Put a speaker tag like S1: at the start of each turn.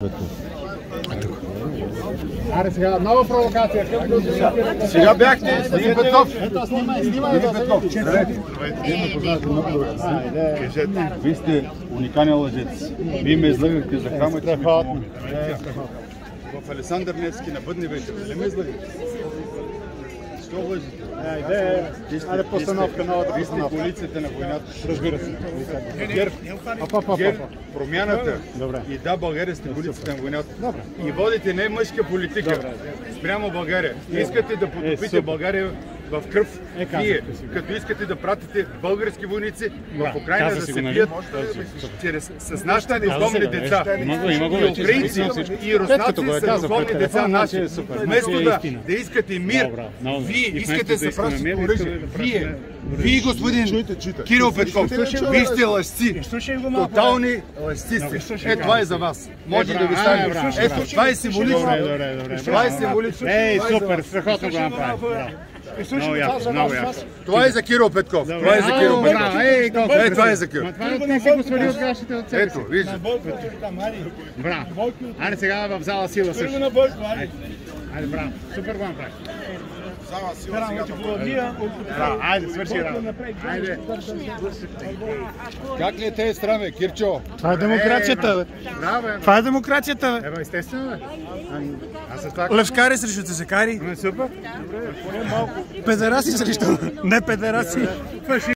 S1: Аре сега, нова провокация.
S2: Сега бяхте Дими Петков.
S1: Снимай Петков.
S2: Вие сте уникален лъжец. Вие ме излъгахте за храма. В Александър Невски на Бъдни вечер. Не ме излъгахте. Що лъжите?
S1: Айде постановка, новата постановка.
S2: Вие сте полицията на войната.
S1: Разбира се.
S2: ГЕРБ, Промяната и Да, България сте полицията на войната. И водите не мъжка политика спрямо България. Искате да потопите България в кръв. Вие, като искате да пратите български войници в Украйна да се бият с нашите бездомни деца. И украинци, и руснаци са духовни деца наши. Вместо да искате мир, вие искате да се пращате оръжие. Вие, господин Кирил Петков, вие сте лъжци. Тотални лъжци сте. Ето това е за вас. Може да ви стане. Ето това е символично. Това е символично.
S1: Ей, супер, страхотно го направи.
S2: Много ясно. Това е за Кирил Петков. Това е за Кирил Петков. Ей, това е за Кирил.
S1: Това не си го свали от гащите от себе си.
S2: Ето, виждате.
S1: Браво. Айде сега в зала сила също. Айде, браво. Супер го направи.
S2: Зала сила сега.
S1: Айде, свърши работа. Айде.
S2: Как ли е тези страме, Кирчо?
S3: Това е демокрацията, бе.
S1: Браво, бе.
S3: Това е демокрацията, бе.
S1: Ева, естествено, бе.
S3: Левскари срещу тесекари.
S1: Супер.
S3: Педераси срещу не педераси.